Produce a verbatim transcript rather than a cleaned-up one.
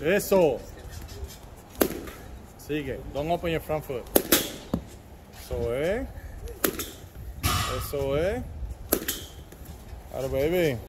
Eso. Sigue. Don't open your front foot. Eso es. Eso es. Ahora, baby.